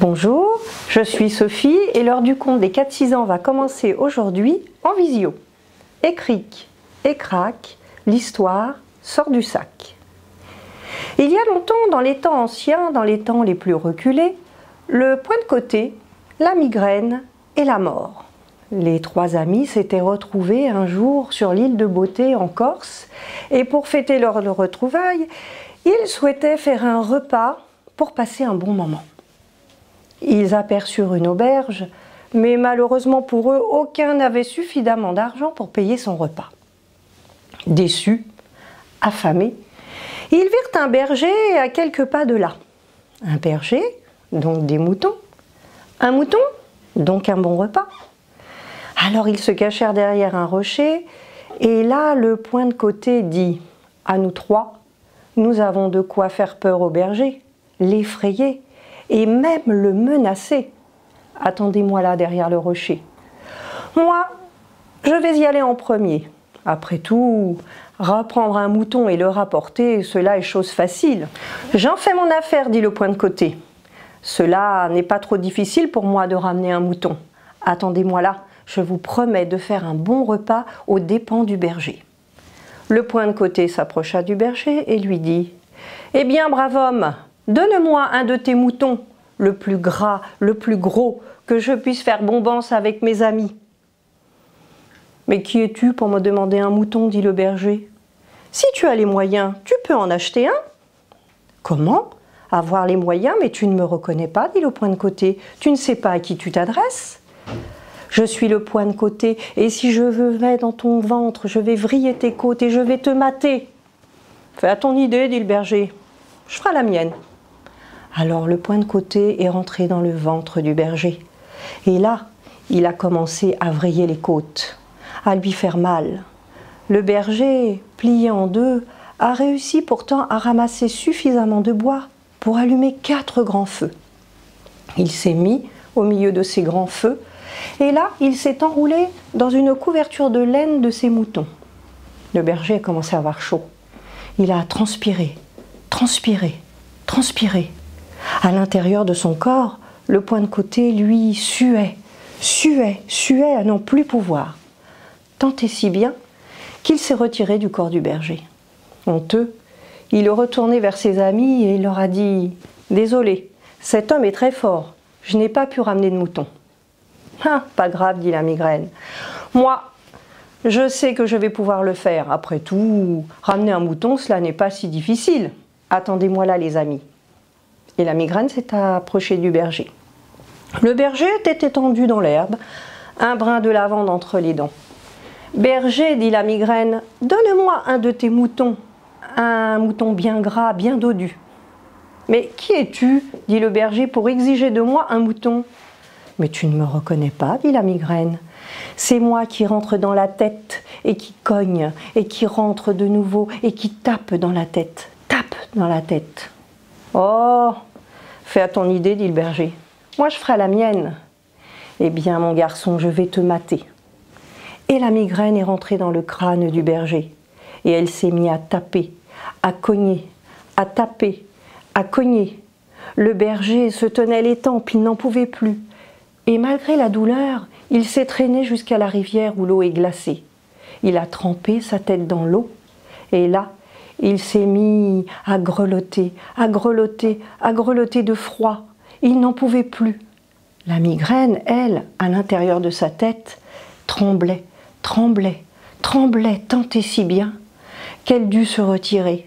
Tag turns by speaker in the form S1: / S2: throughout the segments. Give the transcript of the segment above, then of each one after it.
S1: Bonjour, je suis Sophie et l'heure du conte des 4-6 ans va commencer aujourd'hui en visio. Et cric, et crac, l'histoire sort du sac. Il y a longtemps, dans les temps anciens, dans les temps les plus reculés, le point de côté, la migraine et la mort. Les trois amis s'étaient retrouvés un jour sur l'île de Beauté en Corse et pour fêter leur retrouvaille, ils souhaitaient faire un repas pour passer un bon moment. Ils aperçurent une auberge, mais malheureusement pour eux, aucun n'avait suffisamment d'argent pour payer son repas. Déçus, affamés, ils virent un berger à quelques pas de là. Un berger, donc des moutons. Un mouton, donc un bon repas. Alors ils se cachèrent derrière un rocher, et là le point de côté dit « À nous trois, nous avons de quoi faire peur au berger, l'effrayer, et même le menacer. Attendez-moi là derrière le rocher. Moi, je vais y aller en premier. Après tout, reprendre un mouton et le rapporter, cela est chose facile. J'en fais mon affaire, dit le point de côté. Cela n'est pas trop difficile pour moi de ramener un mouton. Attendez-moi là, je vous promets de faire un bon repas aux dépens du berger. Le point de côté s'approcha du berger et lui dit « Eh bien, brave homme, donne-moi un de tes moutons, le plus gras, le plus gros, que je puisse faire bombance avec mes amis. » « Mais qui es-tu pour me demander un mouton, dit le berger. Si tu as les moyens, tu peux en acheter un. Comment? Avoir les moyens, mais tu ne me reconnais pas, dit le point de côté. Tu ne sais pas à qui tu t'adresses. Je suis le point de côté, et si je vais dans ton ventre, je vais vriller tes côtes et je vais te mater. Fais à ton idée, dit le berger. Je ferai la mienne. Alors le point de côté est rentré dans le ventre du berger. Et là, il a commencé à vriller les côtes, à lui faire mal. Le berger, plié en deux, a réussi pourtant à ramasser suffisamment de bois pour allumer 4 grands feux. Il s'est mis au milieu de ces grands feux, et là, il s'est enroulé dans une couverture de laine de ses moutons. Le berger a commencé à avoir chaud. Il a transpiré, transpiré, transpiré. À l'intérieur de son corps, le point de côté, lui, suait, suait, suait à n'en plus pouvoir. Tant et si bien qu'il s'est retiré du corps du berger. Honteux, il est retourné vers ses amis et il leur a dit « Désolé, cet homme est très fort, je n'ai pas pu ramener de mouton. » « Ah, pas grave, dit la migraine. Moi, je sais que je vais pouvoir le faire. Après tout, ramener un mouton, cela n'est pas si difficile. Attendez-moi là, les amis. » Et la migraine s'est approchée du berger. Le berger était étendu dans l'herbe, un brin de lavande entre les dents. « Berger, dit la migraine, donne-moi un de tes moutons, un mouton bien gras, bien dodu. »« Mais qui es-tu, dit le berger, pour exiger de moi un mouton ?»« Mais tu ne me reconnais pas, dit la migraine. C'est moi qui rentre dans la tête et qui cogne et qui rentre de nouveau et qui tape dans la tête, tape dans la tête. »« Oh, fais à ton idée, dit le berger. Moi, je ferai la mienne. »« Eh bien, mon garçon, je vais te mater. » Et la migraine est rentrée dans le crâne du berger. Et elle s'est mise à taper, à cogner, à taper, à cogner. Le berger se tenait les tempes, il n'en pouvait plus. Et malgré la douleur, il s'est traîné jusqu'à la rivière où l'eau est glacée. Il a trempé sa tête dans l'eau. Et là, il s'est mis à grelotter, à grelotter, à grelotter de froid. Il n'en pouvait plus. La migraine, elle, à l'intérieur de sa tête, tremblait, tremblait, tremblait tant et si bien qu'elle dut se retirer.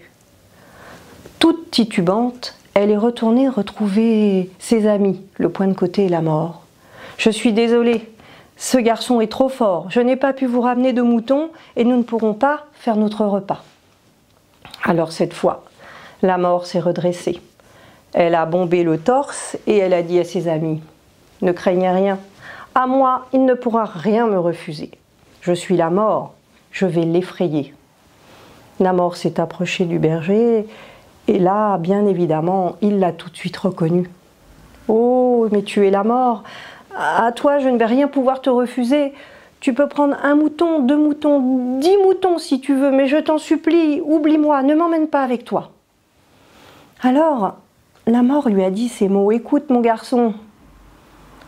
S1: Toute titubante, elle est retournée retrouver ses amis, le point de côté et la mort. « Je suis désolée, ce garçon est trop fort, je n'ai pas pu vous ramener de moutons et nous ne pourrons pas faire notre repas. » Alors cette fois, la mort s'est redressée. Elle a bombé le torse et elle a dit à ses amis « Ne craignez rien, à moi, il ne pourra rien me refuser. Je suis la mort, je vais l'effrayer. » La mort s'est approchée du berger et là, bien évidemment, il l'a tout de suite reconnue. « Oh, mais tu es la mort, à toi je ne vais rien pouvoir te refuser. Tu peux prendre un mouton, 2 moutons, 10 moutons si tu veux, mais je t'en supplie, oublie-moi, ne m'emmène pas avec toi. » Alors, la mort lui a dit ces mots. « Écoute mon garçon,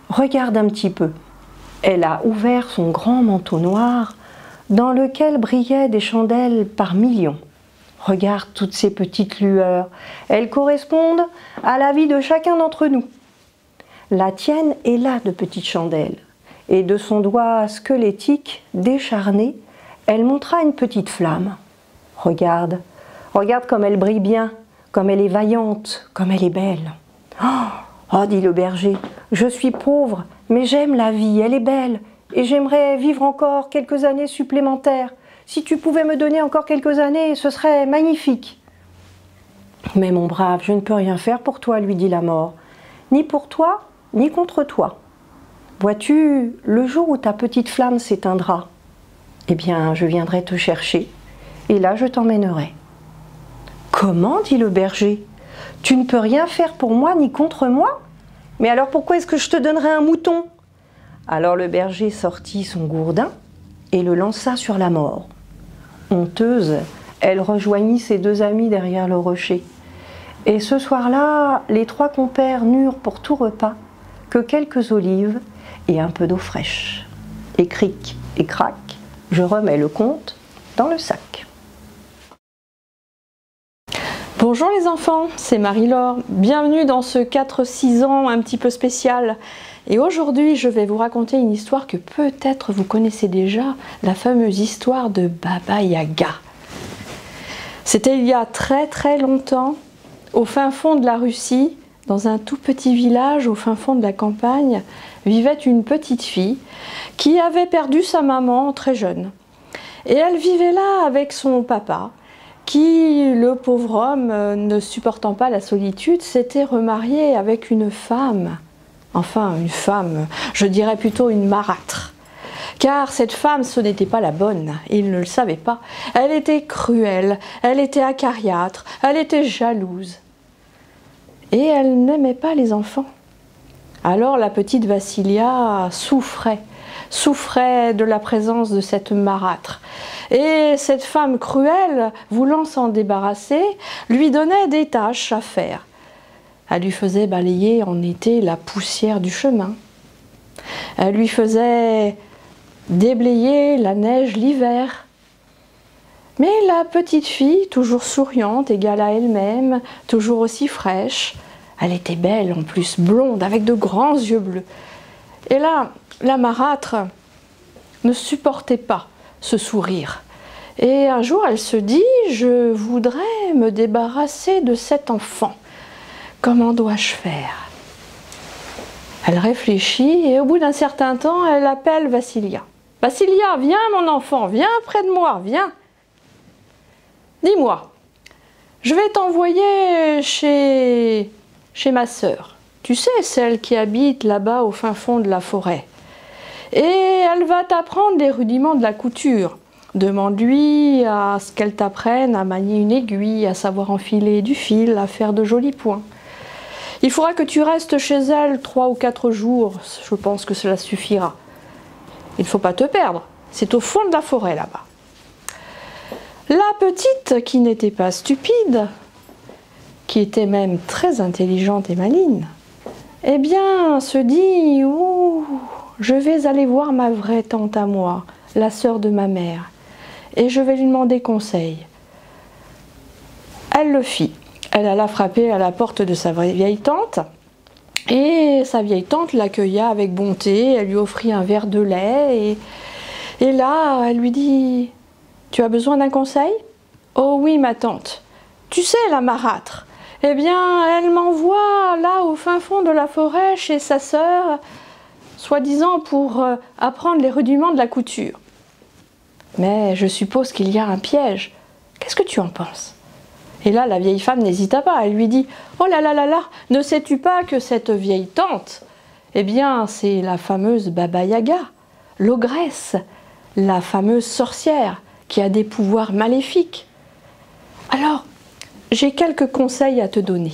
S1: Regarde un petit peu. Elle a ouvert son grand manteau noir dans lequel brillaient des chandelles par millions. Regarde toutes ces petites lueurs. Elles correspondent à la vie de chacun d'entre nous. La tienne est là de petites chandelles. Et de son doigt squelettique, décharné, elle montra une petite flamme. Regarde, regarde comme elle brille bien, comme elle est vaillante, comme elle est belle. Oh, dit le berger, je suis pauvre, mais j'aime la vie, elle est belle, et j'aimerais vivre encore quelques années supplémentaires. Si tu pouvais me donner encore quelques années, ce serait magnifique. Mais mon brave, je ne peux rien faire pour toi, lui dit la mort, ni pour toi, ni contre toi. Vois-tu, le jour où ta petite flamme s'éteindra, eh bien, je viendrai te chercher, et là, je t'emmènerai. Comment, dit le berger, tu ne peux rien faire pour moi ni contre moi? Mais alors pourquoi est-ce que je te donnerais un mouton? Alors le berger sortit son gourdin et le lança sur la mort. Honteuse, elle rejoignit ses deux amis derrière le rocher. Et ce soir-là, les trois compères n'eurent pour tout repas que quelques olives et un peu d'eau fraîche. Et cric et crac, je remets le compte dans le sac.
S2: Bonjour les enfants, c'est Marie-Laure. Bienvenue dans ce 4-6 ans un petit peu spécial. Et aujourd'hui, je vais vous raconter une histoire que peut-être vous connaissez déjà, la fameuse histoire de Baba Yaga. C'était il y a très longtemps, au fin fond de la Russie, dans un tout petit village au fin fond de la campagne, vivait une petite fille qui avait perdu sa maman très jeune. Et elle vivait là avec son papa, qui, le pauvre homme, ne supportant pas la solitude, s'était remarié avec une femme. Enfin, une femme, je dirais plutôt une marâtre. Car cette femme, ce n'était pas la bonne, et il ne le savait pas. Elle était cruelle, elle était acariâtre, elle était jalouse. Et elle n'aimait pas les enfants. Alors la petite Vassilia souffrait de la présence de cette marâtre. Et cette femme cruelle, voulant s'en débarrasser, lui donnait des tâches à faire. Elle lui faisait balayer en été la poussière du chemin. Elle lui faisait déblayer la neige l'hiver. Mais la petite fille, toujours souriante, égale à elle-même, toujours aussi fraîche, elle était belle en plus, blonde, avec de grands yeux bleus. Et là, la marâtre ne supportait pas ce sourire. Et un jour, elle se dit, je voudrais me débarrasser de cet enfant. Comment dois-je faire? Elle réfléchit et au bout d'un certain temps, elle appelle Vassilia. Vassilia, viens mon enfant, viens près de moi, viens. Dis-moi, je vais t'envoyer chez ma sœur. Tu sais, celle qui habite là-bas au fin fond de la forêt. Et elle va t'apprendre les rudiments de la couture. Demande-lui à ce qu'elle t'apprenne à manier une aiguille, à savoir enfiler du fil, à faire de jolis points. Il faudra que tu restes chez elle 3 ou 4 jours, je pense que cela suffira. Il ne faut pas te perdre, c'est au fond de la forêt là-bas. La petite, qui n'était pas stupide, qui était même très intelligente et maligne, eh bien, se dit, ouh, je vais aller voir ma vraie tante à moi, la sœur de ma mère, et je vais lui demander conseil. Elle le fit. Elle alla frapper à la porte de sa vieille tante, et sa vieille tante l'accueilla avec bonté, elle lui offrit un verre de lait, et là, elle lui dit, « Tu as besoin d'un conseil ?»« Oh oui, ma tante. Tu sais, la marâtre, eh bien, elle m'envoie là au fin fond de la forêt chez sa sœur, soi-disant pour apprendre les rudiments de la couture. Mais je suppose qu'il y a un piège. Qu'est-ce que tu en penses ?» Et là, la vieille femme n'hésita pas. Elle lui dit, « Oh là là là là, ne sais-tu pas que cette vieille tante, eh bien, c'est la fameuse Baba Yaga, l'ogresse, la fameuse sorcière qui a des pouvoirs maléfiques. Alors, j'ai quelques conseils à te donner.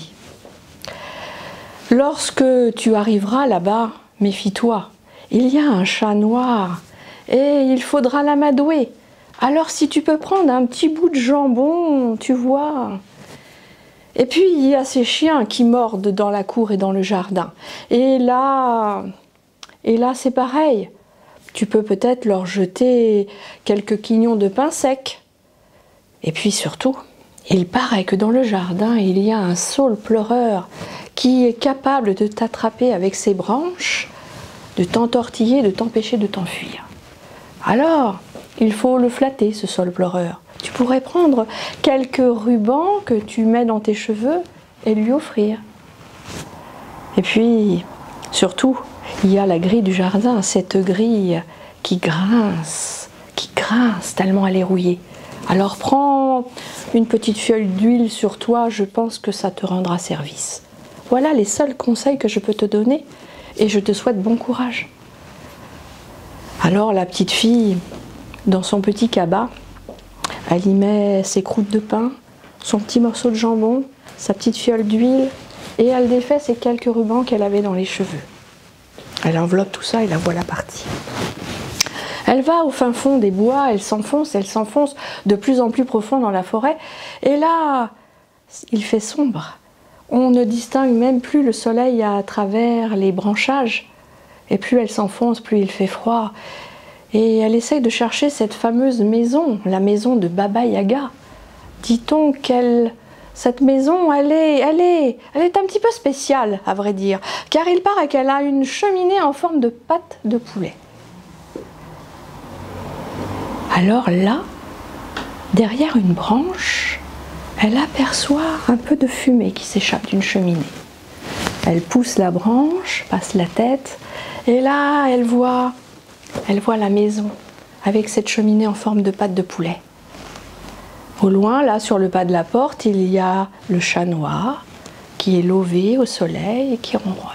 S2: Lorsque tu arriveras là-bas, méfie-toi, il y a un chat noir et il faudra l'amadouer. Alors si tu peux prendre un petit bout de jambon, tu vois. Et puis il y a ces chiens qui mordent dans la cour et dans le jardin. Et là, Et là, c'est pareil. Tu peux peut-être leur jeter quelques quignons de pain sec. Et puis surtout, il paraît que dans le jardin, il y a un saule pleureur qui est capable de t'attraper avec ses branches, de t'entortiller, de t'empêcher de t'enfuir. Alors, il faut le flatter, ce saule pleureur. Tu pourrais prendre quelques rubans que tu mets dans tes cheveux et lui offrir. Et puis, surtout, il y a la grille du jardin, cette grille qui grince tellement elle est rouillée. Alors prends une petite feuille d'huile sur toi, je pense que ça te rendra service. Voilà les seuls conseils que je peux te donner et je te souhaite bon courage. Alors la petite fille, dans son petit cabas, elle y met ses croûtes de pain, son petit morceau de jambon, sa petite fiole d'huile et elle défait ces quelques rubans qu'elle avait dans les cheveux. Elle enveloppe tout ça et la voilà partie. Elle va au fin fond des bois, elle s'enfonce de plus en plus profond dans la forêt. Et là, il fait sombre. On ne distingue même plus le soleil à travers les branchages. Et plus elle s'enfonce, plus il fait froid. Et elle essaye de chercher cette fameuse maison, la maison de Baba Yaga. Dit-on cette maison, elle est un petit peu spéciale, à vrai dire. Car il paraît qu'elle a une cheminée en forme de patte de poulet. Alors là, derrière une branche, elle aperçoit un peu de fumée qui s'échappe d'une cheminée. Elle pousse la branche, passe la tête, et là, elle voit la maison avec cette cheminée en forme de pâte de poulet. Au loin, là, sur le pas de la porte, il y a le chat noir qui est lové au soleil et qui ronronne.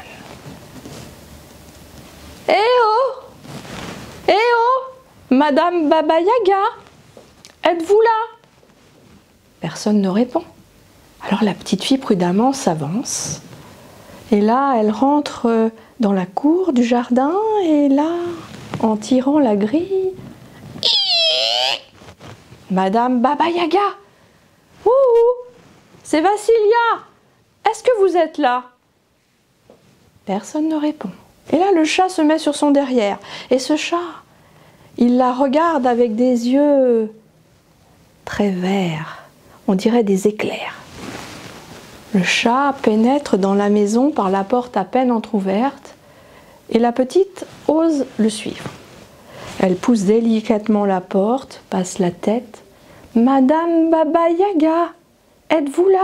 S2: Eh oh! Eh oh! Madame Baba Yaga, êtes-vous là? Personne ne répond. Alors la petite fille prudemment s'avance. Et là, elle rentre dans la cour du jardin. Et là, en tirant la grille... Madame Baba Yaga! Ouh! C'est Vassilia! Est-ce que vous êtes là? Personne ne répond. Et là, le chat se met sur son derrière. Et ce chat, il la regarde avec des yeux très verts. On dirait des éclairs. Le chat pénètre dans la maison par la porte à peine entr'ouverte. Et la petite ose le suivre. Elle pousse délicatement la porte, passe la tête. « Madame Baba Yaga, êtes-vous là ?»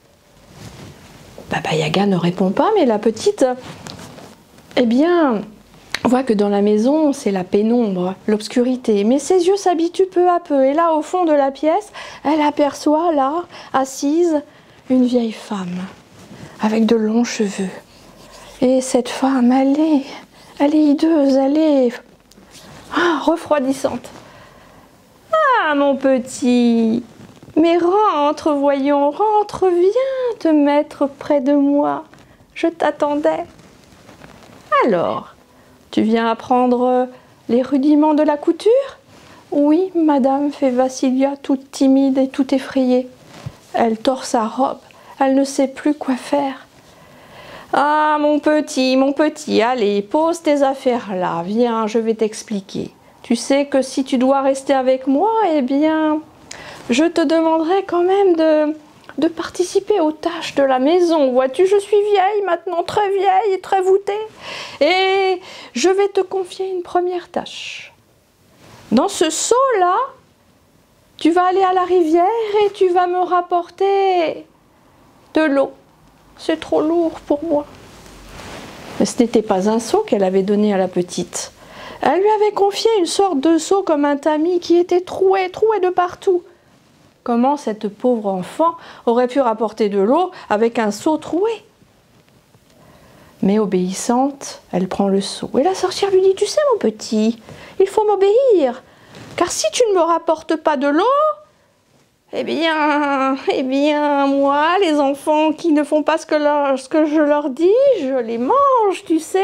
S2: Baba Yaga ne répond pas, mais la petite, eh bien, voit que dans la maison, c'est la pénombre, l'obscurité. Mais ses yeux s'habituent peu à peu. Et là, au fond de la pièce, elle aperçoit, là, assise, une vieille femme, avec de longs cheveux. Et cette femme, elle est hideuse, elle est... refroidissante. Ah, mon petit, mais rentre, voyons, rentre, viens te mettre près de moi. Je t'attendais. Alors, tu viens apprendre les rudiments de la couture? Oui, madame, fait Vassilia, toute timide et toute effrayée. Elle tord sa robe, elle ne sait plus quoi faire. Ah, mon petit, allez, pose tes affaires là, viens, je vais t'expliquer. Tu sais que si tu dois rester avec moi, eh bien, je te demanderai quand même de participer aux tâches de la maison. Vois-tu, je suis vieille maintenant, très vieille et très voûtée. Et je vais te confier une première tâche. Dans ce seau-là, tu vas aller à la rivière et tu vas me rapporter de l'eau. C'est trop lourd pour moi. Mais ce n'était pas un seau qu'elle avait donné à la petite. Elle lui avait confié une sorte de seau comme un tamis qui était troué de partout. Comment cette pauvre enfant aurait pu rapporter de l'eau avec un seau troué? Mais obéissante, elle prend le seau. Et la sorcière lui dit, tu sais mon petit, il faut m'obéir. Car si tu ne me rapportes pas de l'eau, eh bien, moi, les enfants qui ne font pas ce que je leur dis, je les mange, tu sais.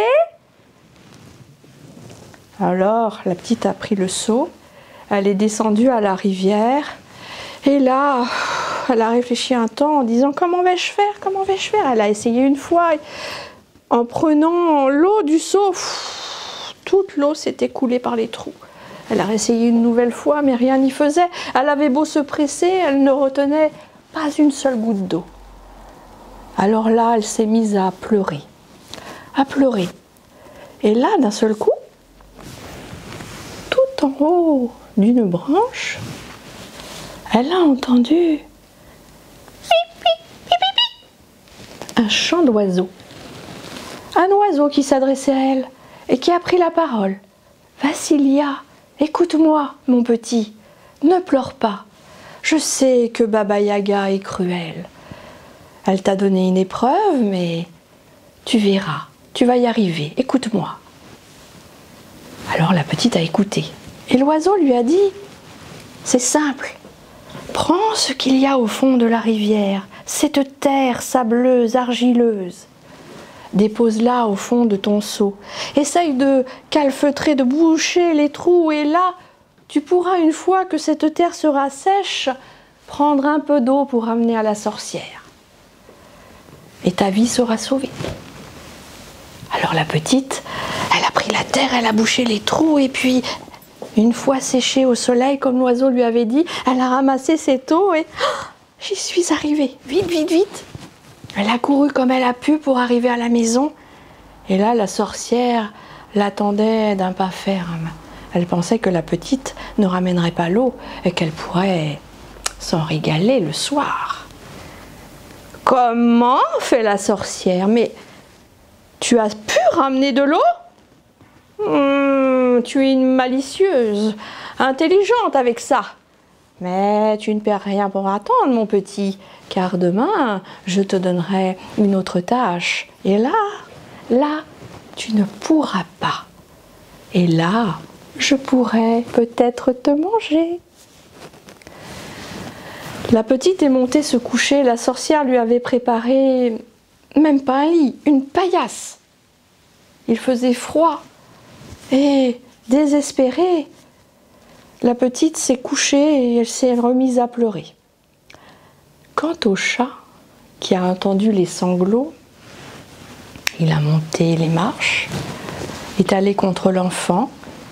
S2: Alors, la petite a pris le seau, elle est descendue à la rivière, et là, elle a réfléchi un temps en disant, comment vais-je faire? Elle a essayé une fois, en prenant l'eau du seau, Toute l'eau s'est écoulée par les trous. Elle a réessayé une nouvelle fois, mais rien n'y faisait. Elle avait beau se presser, elle ne retenait pas une seule goutte d'eau. Alors là, elle s'est mise à pleurer. À pleurer. Et là, d'un seul coup, tout en haut d'une branche, elle a entendu un chant d'oiseau. Un oiseau qui s'adressait à elle et qui a pris la parole. « Vassilia, écoute-moi, mon petit, ne pleure pas. Je sais que Baba Yaga est cruelle. Elle t'a donné une épreuve, mais tu verras, tu vas y arriver, écoute-moi. » Alors la petite a écouté. Et l'oiseau lui a dit « C'est simple, prends ce qu'il y a au fond de la rivière, cette terre sableuse, argileuse. Dépose-la au fond de ton seau. Essaye de calfeutrer, de boucher les trous et là, tu pourras, une fois que cette terre sera sèche, prendre un peu d'eau pour amener à la sorcière. Et ta vie sera sauvée. » Alors la petite, elle a pris la terre, elle a bouché les trous et puis, une fois séchée au soleil, comme l'oiseau lui avait dit, elle a ramassé cette eau et j'y suis arrivée. Vite, vite, vite. Elle a couru comme elle a pu pour arriver à la maison. Et là, la sorcière l'attendait d'un pas ferme. Elle pensait que la petite ne ramènerait pas l'eau et qu'elle pourrait s'en régaler le soir. « Comment ?» fait la sorcière. « Mais tu as pu ramener de l'eau ? Tu es une malicieuse, intelligente avec ça. Mais tu ne perds rien pour attendre, mon petit, car demain, je te donnerai une autre tâche. Et là, tu ne pourras pas. Et là, je pourrais peut-être te manger. » La petite est montée se coucher. La sorcière lui avait préparé, même pas un lit, une paillasse. Il faisait froid. Et désespérée, la petite s'est couchée et elle s'est remise à pleurer. Quant au chat, qui a entendu les sanglots, il a monté les marches, est allé contre l'enfant.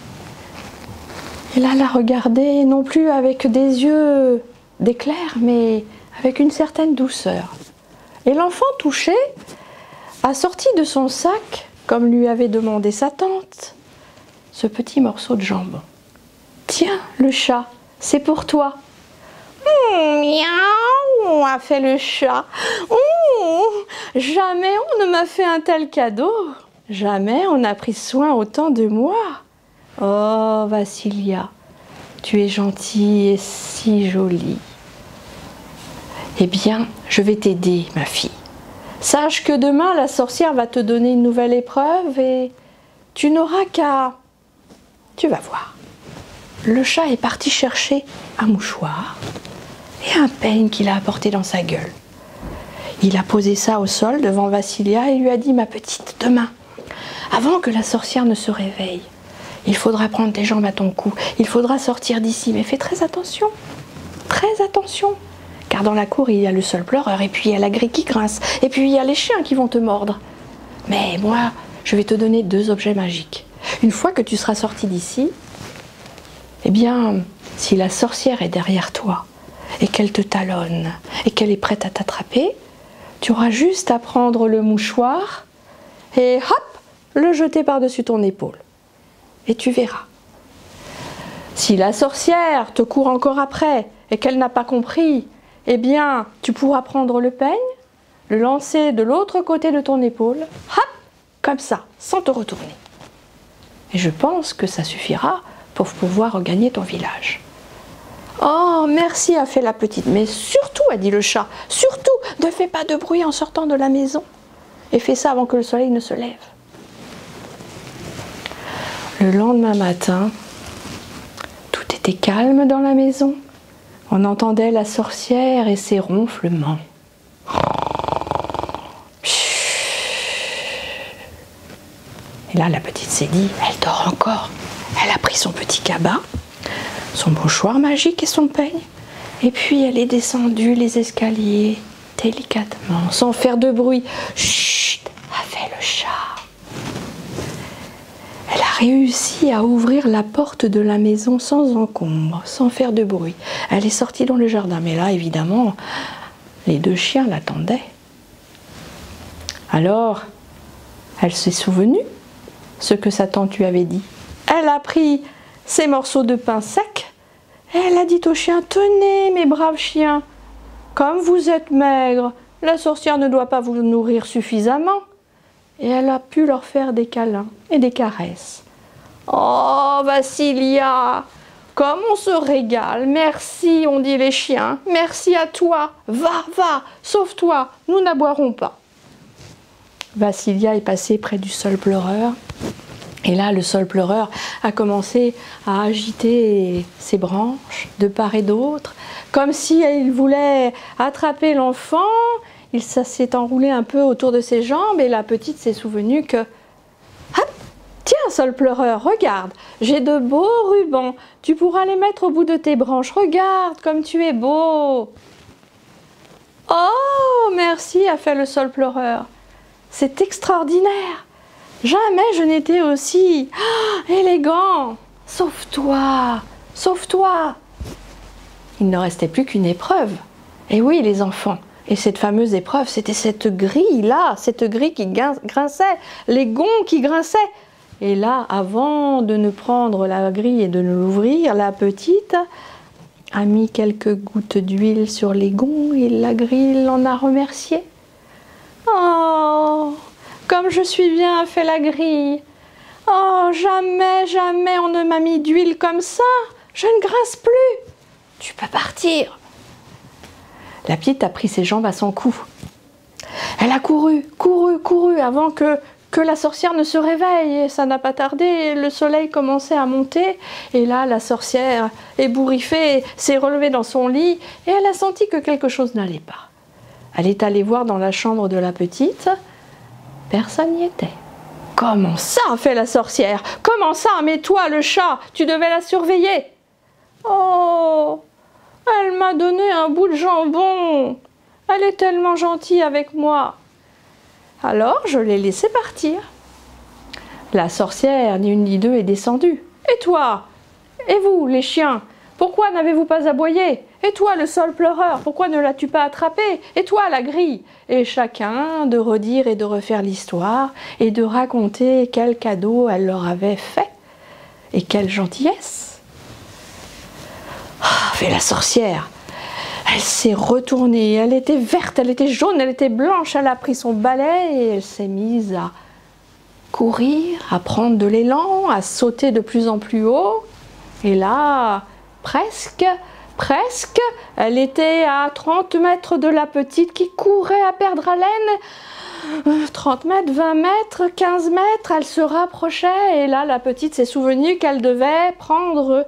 S2: Et là, l'a regardé non plus avec des yeux d'éclair, mais avec une certaine douceur. Et l'enfant touché a sorti de son sac, comme lui avait demandé sa tante, ce petit morceau de jambon. « Tiens, le chat, c'est pour toi. »« Miaou » a fait le chat. « Jamais on ne m'a fait un tel cadeau. Jamais on n'a pris soin autant de moi. Oh, Vassilia, tu es gentille et si jolie. Eh bien, je vais t'aider, ma fille. Sache que demain, la sorcière va te donner une nouvelle épreuve et tu n'auras qu'à... Tu vas voir. » Le chat est parti chercher un mouchoir et un peigne qu'il a apporté dans sa gueule. Il a posé ça au sol devant Vassilia et lui a dit « Ma petite, demain, avant que la sorcière ne se réveille, il faudra prendre tes jambes à ton cou, il faudra sortir d'ici, mais fais très attention, car dans la cour il y a le seul pleureur, et puis il y a la grille qui grince, et puis il y a les chiens qui vont te mordre. Mais moi, je vais te donner 2 objets magiques. Une fois que tu seras sorti d'ici, eh bien, si la sorcière est derrière toi, et qu'elle te talonne, et qu'elle est prête à t'attraper, tu auras juste à prendre le mouchoir, et hop, le jeter par-dessus ton épaule. Et tu verras. Si la sorcière te court encore après et qu'elle n'a pas compris, eh bien, tu pourras prendre le peigne, le lancer de l'autre côté de ton épaule, hop, comme ça, sans te retourner. Et je pense que ça suffira pour pouvoir regagner ton village. Oh, merci, a fait la petite. Mais surtout, a dit le chat, surtout, ne fais pas de bruit en sortant de la maison. Et fais ça avant que le soleil ne se lève. Le lendemain matin, tout était calme dans la maison. On entendait la sorcière et ses ronflements. Et là, la petite s'est dit, elle dort encore. Elle a pris son petit cabas, son mouchoir magique et son peigne. Et puis, elle est descendue les escaliers délicatement, sans faire de bruit. Chut, a fait le chat. Elle a réussi à ouvrir la porte de la maison sans encombre, sans faire de bruit. Elle est sortie dans le jardin, mais là, évidemment, les deux chiens l'attendaient. Alors, elle s'est souvenue ce que sa tante lui avait dit. Elle a pris ses morceaux de pain sec et elle a dit aux chiens, « Tenez, mes braves chiens, comme vous êtes maigres, la sorcière ne doit pas vous nourrir suffisamment. » Et elle a pu leur faire des câlins et des caresses. « Oh, Vassilia, comme on se régale, merci, ont dit les chiens, merci à toi, va, sauve-toi, nous n'aboierons pas. » Vassilia est passée près du sol pleureur. Et là, le sol pleureur a commencé à agiter ses branches de part et d'autre, comme si il voulait attraper l'enfant. Il s'est enroulé un peu autour de ses jambes et la petite s'est souvenue que « Hop, tiens, sol pleureur, regarde, j'ai de beaux rubans, tu pourras les mettre au bout de tes branches, regarde comme tu es beau !» « Oh, merci !» a fait le sol pleureur. « C'est extraordinaire ! Jamais je n'étais aussi élégant. Sauve-toi, sauve-toi !» Il ne restait plus qu'une épreuve. Et oui, les enfants. Et cette fameuse épreuve, c'était cette grille-là, cette grille qui grinçait, les gonds qui grinçaient. Et là, avant de ne prendre la grille et de ne l'ouvrir, la petite a mis quelques gouttes d'huile sur les gonds et la grille l'en a remercié. Oh, comme je suis bien, a fait la grille. Oh, jamais, jamais on ne m'a mis d'huile comme ça. Je ne grince plus. Tu peux partir. La petite a pris ses jambes à son cou. Elle a couru avant que la sorcière ne se réveille. Et ça n'a pas tardé, le soleil commençait à monter. Et là, la sorcière, ébouriffée, s'est relevée dans son lit et elle a senti que quelque chose n'allait pas. Elle est allée voir dans la chambre de la petite. Personne n'y était. « Comment ça ?» a fait la sorcière. « Comment ça? Mais toi, le chat, tu devais la surveiller. »« Oh, elle m'a donné un bout de jambon. Elle est tellement gentille avec moi. » Alors, je l'ai laissée partir. La sorcière, ni une ni deux, est descendue. « Et toi? Et vous, les chiens? Pourquoi n'avez-vous pas aboyé? Et toi, le sol pleureur, pourquoi ne l'as-tu pas attrapé? Et toi, la grille ?» Et chacun de redire et de refaire l'histoire et de raconter quel cadeau elle leur avait fait et quelle gentillesse. Ah, fait la sorcière. Elle s'est retournée, elle était verte, elle était jaune, elle était blanche, elle a pris son balai et elle s'est mise à courir, à prendre de l'élan, à sauter de plus en plus haut. Et là, presque, elle était à 30 mètres de la petite qui courait à perdre haleine. 30 mètres, 20 mètres, 15 mètres, elle se rapprochait et là, la petite s'est souvenue qu'elle devait prendre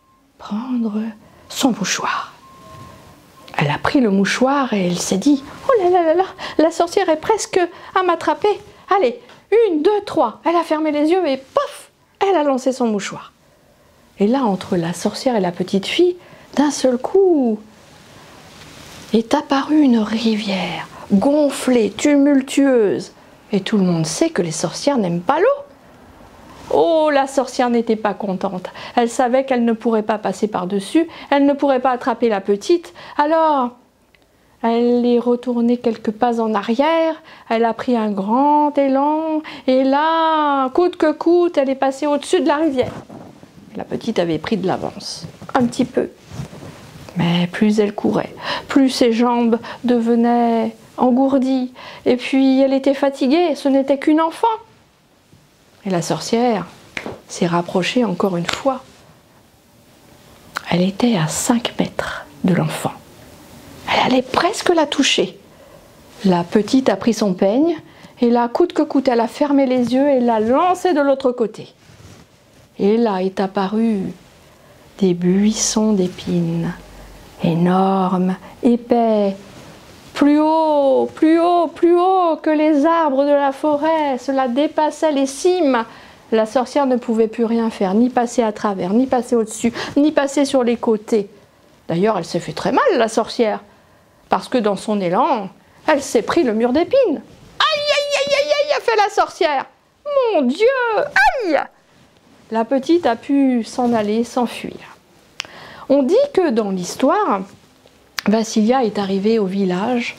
S2: son mouchoir. Elle a pris le mouchoir et elle s'est dit « Oh là là là là, la sorcière est presque à m'attraper. Allez, 1, 2, 3. » Elle a fermé les yeux et pof, elle a lancé son mouchoir. Et là, entre la sorcière et la petite fille, d'un seul coup, est apparue une rivière, gonflée, tumultueuse. Et tout le monde sait que les sorcières n'aiment pas l'eau. Oh, la sorcière n'était pas contente. Elle savait qu'elle ne pourrait pas passer par-dessus, elle ne pourrait pas attraper la petite. Alors, elle est retournée quelques pas en arrière, elle a pris un grand élan, et là, coûte que coûte, elle est passée au-dessus de la rivière. La petite avait pris de l'avance, un petit peu. Mais plus elle courait, plus ses jambes devenaient engourdies. Et puis elle était fatiguée, ce n'était qu'une enfant. Et la sorcière s'est rapprochée encore une fois. Elle était à 5 mètres de l'enfant. Elle allait presque la toucher. La petite a pris son peigne et là, coûte que coûte, elle a fermé les yeux et l'a lancé de l'autre côté. Et là est apparu des buissons d'épines, énormes, épais, plus haut que les arbres de la forêt. Cela dépassait les cimes. La sorcière ne pouvait plus rien faire, ni passer à travers, ni passer au-dessus, ni passer sur les côtés. D'ailleurs, elle s'est fait très mal, la sorcière, parce que dans son élan, elle s'est pris le mur d'épines. Aïe, aïe, aïe, aïe, aïe, a fait la sorcière. Mon Dieu, aïe! la petite a pu s'en aller, s'enfuir. On dit que dans l'histoire, Vassilia est arrivée au village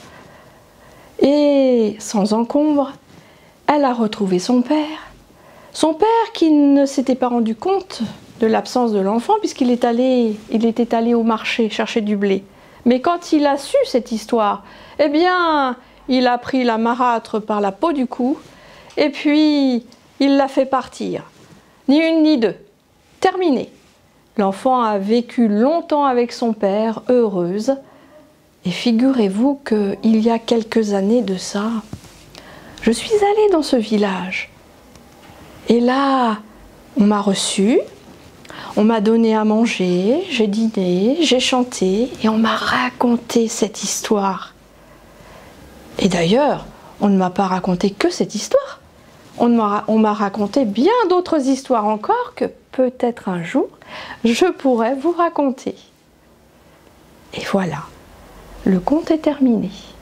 S2: et sans encombre, elle a retrouvé son père. Son père qui ne s'était pas rendu compte de l'absence de l'enfant puisqu'il était allé au marché chercher du blé. Mais quand il a su cette histoire, eh bien, il a pris la marâtre par la peau du cou et puis il l'a fait partir. Ni une ni deux. Terminé. L'enfant a vécu longtemps avec son père, heureuse. Et figurez-vous qu'il y a quelques années de ça, je suis allée dans ce village. Et là, on m'a reçue, on m'a donné à manger, j'ai dîné, j'ai chanté et on m'a raconté cette histoire. Et d'ailleurs, on ne m'a pas raconté que cette histoire. On m'a raconté bien d'autres histoires encore que peut-être un jour, je pourrais vous raconter. Et voilà, le conte est terminé.